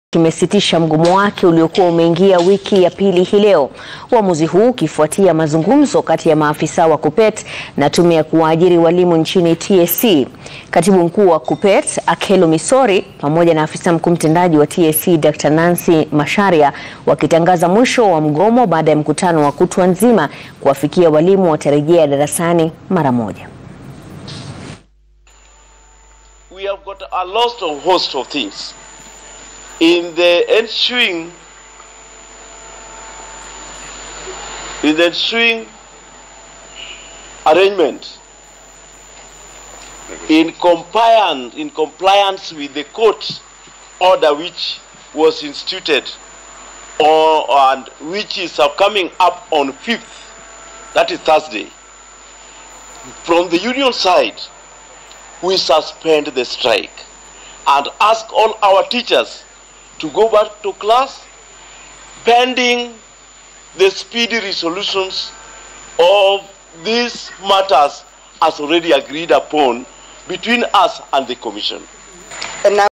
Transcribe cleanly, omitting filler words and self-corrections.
kimesitisha mgomo wake uliokuwa umeingia wiki ya pili hii leo. Uamuzi huu ukifuatia mazungumzo kati ya maafisa wa KUPPET na tume ya kuwaajiri walimu nchini TSC. Katibu mkuu wa KUPPET Akelo Misori pamoja na afisa mkuu mtendaji wa TSC Dr. Nancy Macharia wakitangaza mwisho wa mgomo baada ya mkutano wa kutwa nzima kuwafikia walimu watarejea darasani mara moja. We have got a host of things. In the ensuing arrangement, in compliance with the court order which was instituted and which is coming up on 5th, that is Thursday, from the union side, we suspend the strike and ask all our teachers to go back to class pending the speedy resolutions of these matters as already agreed upon between us and the Commission.